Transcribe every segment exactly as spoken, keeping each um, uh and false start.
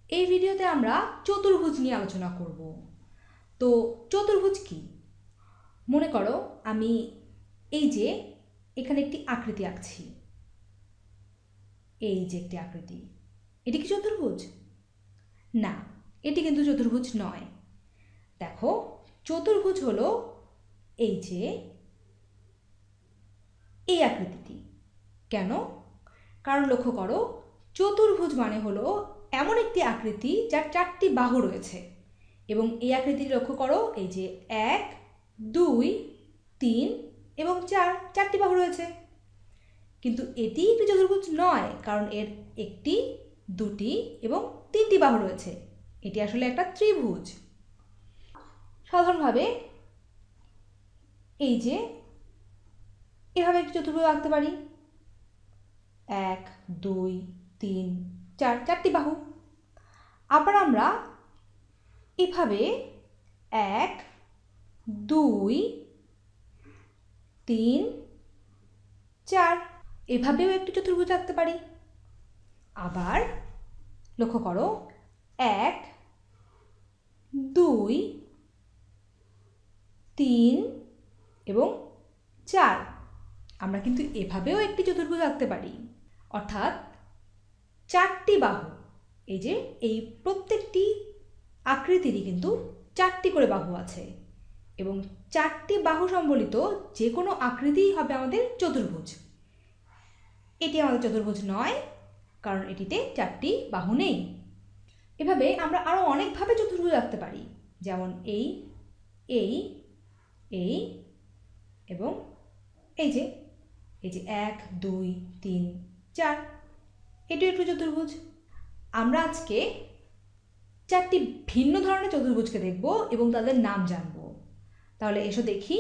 এই ভিডিওতে আমরা চতুর্ভুজ নিয়ে আলোচনা করব। তো চতুর্ভুজ কি? মনে করো আমি এই যে এখানে একটি আকৃতি আঁকছি, এই যে একটি আকৃতি, এটি কি চতুর্ভুজ? না, এটি কিন্তু চতুর্ভুজ নয়। দেখো, চতুর্ভুজ হলো এই যে এই আকৃতিটি। কেন? কারণ লক্ষ্য করো, চতুর্ভুজ মানে হলো এমন একটি আকৃতি যার চারটি বাহু রয়েছে, এবং এই আকৃতিটি লক্ষ্য করো, এই যে এক, দুই, তিন এবং চার, চারটি বাহু রয়েছে। কিন্তু এটি একটি চতুর্ভুজ নয়, কারণ এর একটি, দুটি এবং তিনটি বাহু রয়েছে। এটি আসলে একটা ত্রিভুজ। সাধারণভাবে এই যে এভাবে একটি চতুর্ভুজ আঁকতে পারি, এক, দুই, তিন, চার, চারটি বাহু। আবার আমরা এভাবে এক, দুই, তিন, চার, এভাবেও একটি চতুর্ভুজ আঁকতে পারি। আবার লক্ষ্য করো, এক, দুই, তিন এবং চার, আমরা কিন্তু এভাবেও একটি চতুর্ভুজ আঁকতে পারি। অর্থাৎ চারটি বাহু, এই যে এই প্রত্যেকটি আকৃতিরই কিন্তু চারটি করে বাহু আছে, এবং চারটি বাহু সম্বলিত যে কোনো আকৃতিই হবে আমাদের চতুর্ভুজ। এটি আমাদের চতুর্ভুজ নয়, কারণ এটিতে চারটি বাহু নেই। এভাবে আমরা আরও অনেকভাবে চতুর্ভুজ আঁকতে পারি, যেমন এই, এই, এই এবং এই যে এই যে এক, দুই, তিন, চার, এটিও একটু চতুর্ভুজ। আমরা আজকে চারটি ভিন্ন ধরনের চতুর্ভুজকে দেখব এবং তাদের নাম জানব। তাহলে এসো দেখি।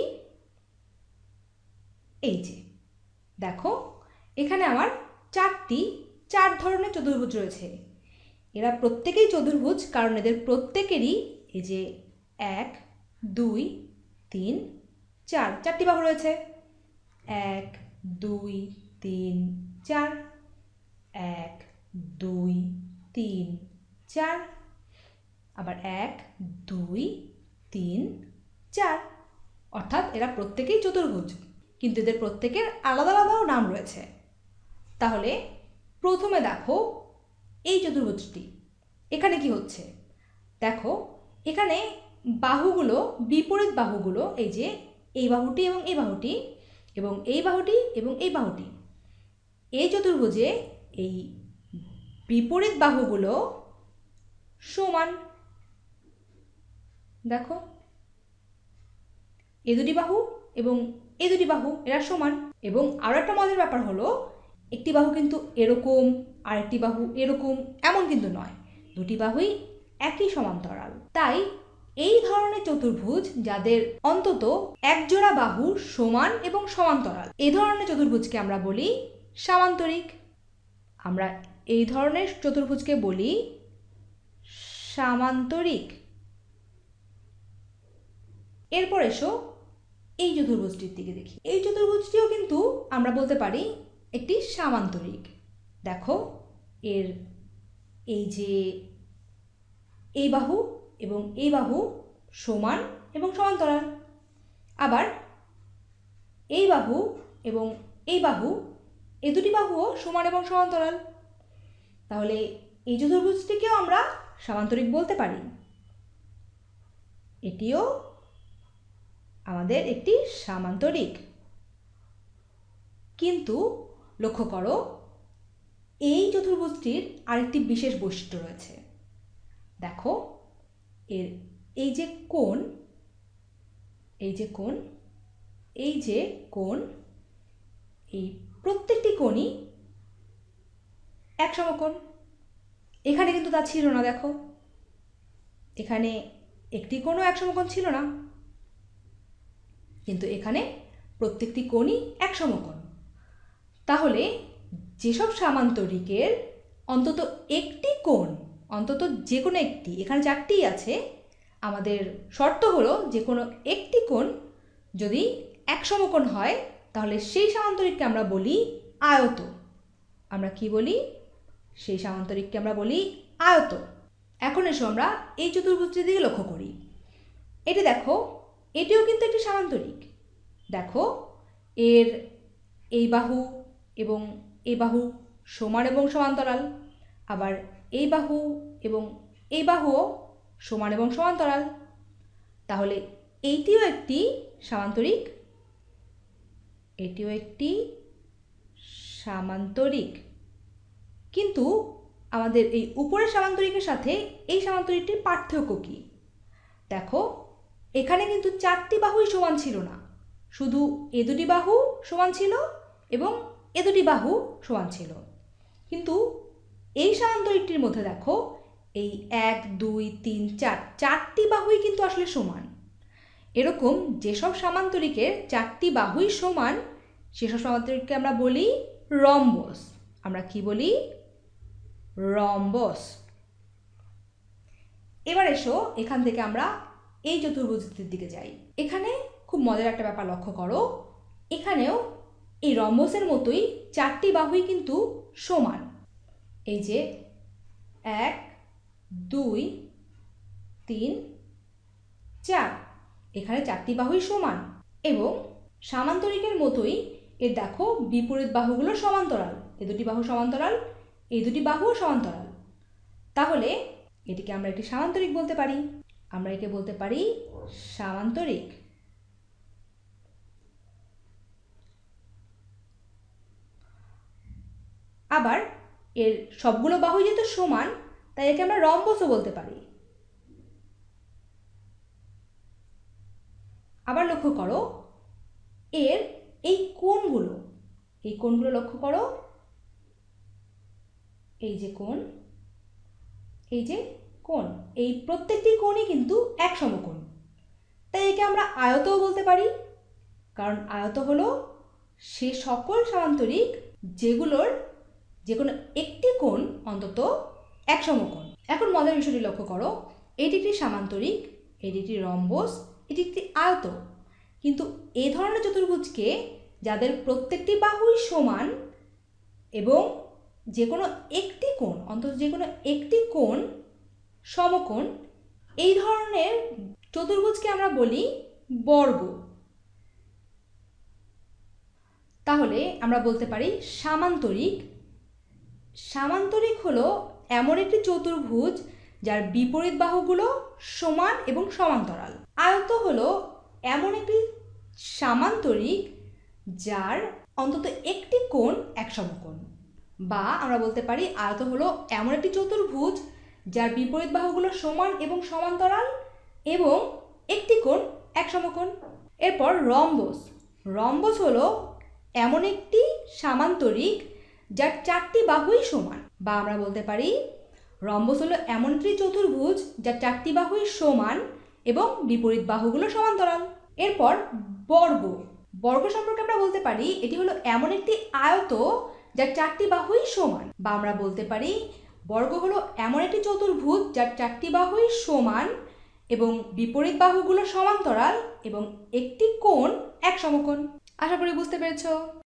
এই যে দেখো, এখানে আমার চারটি চার ধরনের চতুর্ভুজ রয়েছে। এরা প্রত্যেকেই চতুর্ভুজ, কারণ এদের প্রত্যেকেরই এই যে এক, দুই, তিন, চার, চারটি বাহু রয়েছে। এক, দুই, তিন, চার, এক, দুই, তিন, চার, আবার এক, দুই, তিন, চার। অর্থাৎ এরা প্রত্যেকেই চতুর্ভুজ, কিন্তু এদের প্রত্যেকের আলাদা আলাদাও নাম রয়েছে। তাহলে প্রথমে দেখো এই চতুর্ভুজটি, এখানে কি হচ্ছে দেখো, এখানে বাহুগুলো, বিপরীত বাহুগুলো, এই যে এই বাহুটি এবং এই বাহুটি এবং এই বাহুটি এবং এই বাহুটি, এই চতুর্ভুজে এই বিপরীত বাহুগুলো সমান। দেখো, এই দুটি বাহু এবং এই দুটি বাহু এরা সমান। এবং আরও একটা মজার ব্যাপার হলো, একটি বাহু কিন্তু এরকম, আরেকটি বাহু এরকম, এমন কিন্তু নয়, দুটি বাহুই একই সমান্তরাল। তাই এই ধরনের চতুর্ভুজ যাদের অন্তত একজোড়া বাহু সমান এবং সমান্তরাল, এই ধরনের চতুর্ভুজকে আমরা বলি সামান্তরিক। আমরা এই ধরনের চতুর্ভুজকে বলি সামান্তরিক। এরপর এসো এই চতুর্ভুজটির দিকে দেখি। এই চতুর্ভুজটিও কিন্তু আমরা বলতে পারি একটি সামান্তরিক। দেখো, এর এই যে এই বাহু এবং এই বাহু সমান এবং সমান্তরাল। আবার এই বাহু এবং এই বাহু, এই দুটি বাহুও সমান এবং সমান্তরাল। তাহলে এই চতুর্ভুজটিকেও আমরা সামান্তরিক বলতে পারি। এটিও আমাদের একটি সামান্তরিক। কিন্তু লক্ষ্য করো, এই চতুর্ভুজটির আরেকটি বিশেষ বৈশিষ্ট্য রয়েছে। দেখো, এর এই যে কোণ, এই যে কোণ, এই যে কোণ, এই প্রত্যেকটি কোণই এক সমকোণ। এখানে কিন্তু তা ছিল না। দেখো, এখানে একটি কোণও এক সমকোণ ছিল না, কিন্তু এখানে প্রত্যেকটি কোণই এক সমকোণ। তাহলে যেসব সামান্তরিকের অন্তত একটি কোণ, অন্তত যে কোনো একটি, এখানে চারটিই আছে, আমাদের শর্ত হলো যে কোনো একটি কোণ যদি এক সমকোণ হয়, তাহলে সেই সামান্তরিককে আমরা বলি আয়ত। আমরা কি বলি? সেই সামান্তরিককে আমরা বলি আয়ত। এখন এসো আমরা এই চতুর্ভুজটির দিকে লক্ষ্য করি। এটি দেখো, এটিও কিন্তু একটি সামান্তরিক। দেখো, এর এই বাহু এবং এই বাহু সমান এবং সমান্তরাল, আবার এই বাহু এবং এই বাহুও সমান এবং সমান্তরাল। তাহলে এইটিও একটি সামান্তরিক, এটিও একটি সামান্তরিক। কিন্তু আমাদের এই উপরের সামান্তরিকের সাথে এই সামান্তরিকটির পার্থক্য কী? দেখো, এখানে কিন্তু চারটি বাহুই সমান ছিল না, শুধু এ দুটি বাহু সমান ছিল এবং এ দুটি বাহু সমান ছিল। কিন্তু এই সামান্তরিকটির মধ্যে দেখো, এই এক দুই তিন চার চারটি বাহুই কিন্তু আসলে সমান। এরকম যেসব সামান্তরিকের চারটি বাহুই সমান সেসব সামান্তরিককে আমরা বলি রম্বস। আমরা কি বলি? রম্বস। এবার এসো এখান থেকে আমরা এই চতুর্ভুজটির দিকে যাই। এখানে খুব মজার একটা ব্যাপার লক্ষ্য করো, এখানেও এই রম্বসের মতোই চারটি বাহুই কিন্তু সমান। এই যে এক দুই তিন চার, এখানে চারটি বাহুই সমান এবং সামান্তরিকের মতোই এর দেখো বিপরীত বাহুগুলো সমান্তরাল। এ দুটি বাহু সমান্তরাল, এই দুটি বাহুও সমান্তরাল। তাহলে এটিকে আমরা একটি সামান্তরিক বলতে পারি। আমরা একে বলতে পারি সামান্তরিক। আবার এর সবগুলো বাহুই যেহেতু সমান, তাই একে আমরা রম্বসও বলতে পারি। আবার লক্ষ্য করো, এর এই কোণগুলো, এই কোণগুলো লক্ষ্য করো, এই যে কোণ, এই যে কোণ, এই প্রত্যেকটি কোণই কিন্তু এক সমকোণ। তাই একে আমরা আয়তও বলতে পারি, কারণ আয়ত হলো সে সকল সামান্তরিক যেগুলোর যে কোনো একটি কোণ অন্তত এক সমকোণ। এখন মজার বিষয়টি লক্ষ্য করো, এটি একটি সামান্তরিক, এটি একটি রম্বস, এটি একটি আয়ত। কিন্তু এই ধরনের চতুর্ভুজকে যাদের প্রত্যেকটি বাহুই সমান এবং যে কোনো একটি কোণ অন্তত যে কোনো একটি কোণ সমকোণ, এই ধরনের চতুর্ভুজকে আমরা বলি বর্গ। তাহলে আমরা বলতে পারি সামান্তরিক। সামান্তরিক হলো এমন একটি চতুর্ভুজ যার বিপরীত বাহুগুলো সমান এবং সমান্তরাল। আয়ত হলো এমন একটি সামান্তরিক যার অন্তত একটি কোণ এক সমকোণ। বা আমরা বলতে পারি আয়ত হলো এমন একটি চতুর্ভুজ যার বিপরীত বাহুগুলো সমান এবং সমান্তরাল এবং একটি কোণ এক সমকোণ। এরপর রম্বস। রম্বস হলো এমন একটি সামান্তরিক যার চারটি বাহুই সমান। বা আমরা বলতে পারি রম্বস হলো এমন একটি চতুর্ভুজ যার চারটি বাহুই সমান এবং বিপরীত বাহুগুলো সমান্তরাল। এরপর বর্গ। বর্গ সম্পর্কে আমরা বলতে পারি এটি হলো এমন একটি আয়ত যার চারটি বাহুই সমান। বা আমরা বলতে পারি বর্গ হলো এমন একটি চতুর্ভুজ যার চারটি বাহুই সমান এবং বিপরীত বাহুগুলো সমান্তরাল এবং একটি কোণ এক সমকোণ। আশা করি বুঝতে পেরেছো।